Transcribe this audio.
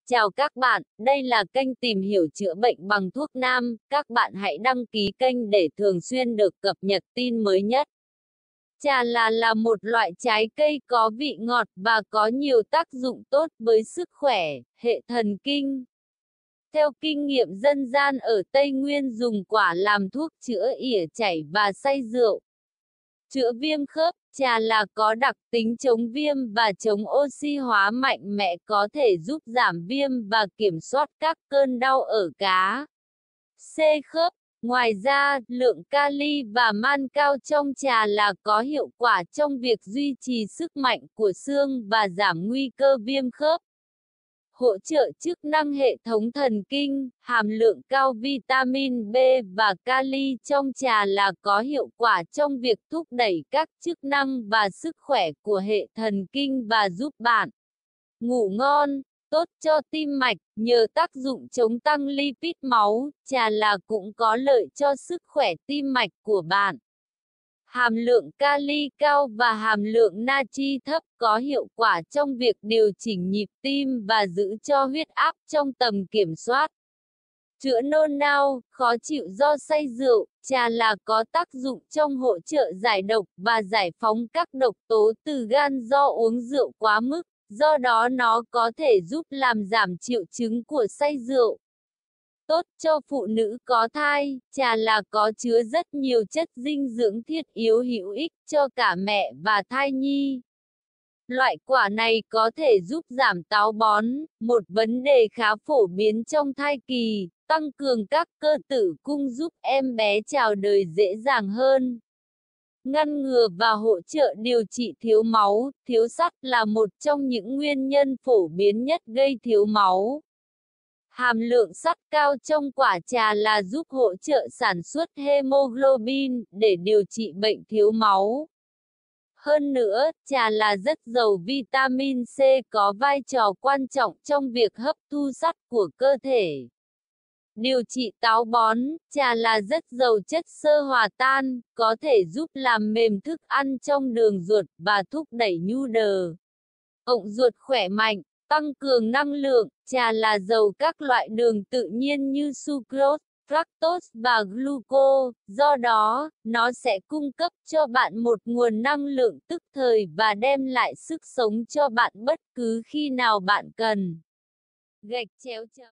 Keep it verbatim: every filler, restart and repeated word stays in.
Chào các bạn, đây là kênh tìm hiểu chữa bệnh bằng thuốc nam. Các bạn hãy đăng ký kênh để thường xuyên được cập nhật tin mới nhất. Trà là là một loại trái cây có vị ngọt và có nhiều tác dụng tốt với sức khỏe, hệ thần kinh. Theo kinh nghiệm dân gian ở Tây Nguyên dùng quả làm thuốc chữa ỉa chảy và say rượu. Chữa viêm khớp, trà là có đặc tính chống viêm và chống oxy hóa mạnh mẽ có thể giúp giảm viêm và kiểm soát các cơn đau ở cá, xê khớp. Ngoài ra, lượng kali và man cao trong trà là có hiệu quả trong việc duy trì sức mạnh của xương và giảm nguy cơ viêm khớp. Hỗ trợ chức năng hệ thống thần kinh, hàm lượng cao vitamin B và kali trong trà là có hiệu quả trong việc thúc đẩy các chức năng và sức khỏe của hệ thần kinh và giúp bạn ngủ ngon, tốt cho tim mạch. Nhờ tác dụng chống tăng lipid máu, trà là cũng có lợi cho sức khỏe tim mạch của bạn. Hàm lượng kali cao và hàm lượng natri thấp có hiệu quả trong việc điều chỉnh nhịp tim và giữ cho huyết áp trong tầm kiểm soát. Chữa nôn nao, khó chịu do say rượu, trà là có tác dụng trong hỗ trợ giải độc và giải phóng các độc tố từ gan do uống rượu quá mức, do đó nó có thể giúp làm giảm triệu chứng của say rượu. Tốt cho phụ nữ có thai, trà là có chứa rất nhiều chất dinh dưỡng thiết yếu hữu ích cho cả mẹ và thai nhi. Loại quả này có thể giúp giảm táo bón, một vấn đề khá phổ biến trong thai kỳ, tăng cường các cơ tử cung giúp em bé chào đời dễ dàng hơn. Ngăn ngừa và hỗ trợ điều trị thiếu máu, thiếu sắt là một trong những nguyên nhân phổ biến nhất gây thiếu máu. Hàm lượng sắt cao trong quả trà là giúp hỗ trợ sản xuất hemoglobin để điều trị bệnh thiếu máu. Hơn nữa, trà là rất giàu vitamin C có vai trò quan trọng trong việc hấp thu sắt của cơ thể. Điều trị táo bón, trà là rất giàu chất xơ hòa tan, có thể giúp làm mềm thức ăn trong đường ruột và thúc đẩy nhu đờ. Ộng ruột khỏe mạnh, tăng cường năng lượng, trà là giàu các loại đường tự nhiên như sucrose, fructose và glucose, do đó, nó sẽ cung cấp cho bạn một nguồn năng lượng tức thời và đem lại sức sống cho bạn bất cứ khi nào bạn cần. Gạch chéo chấm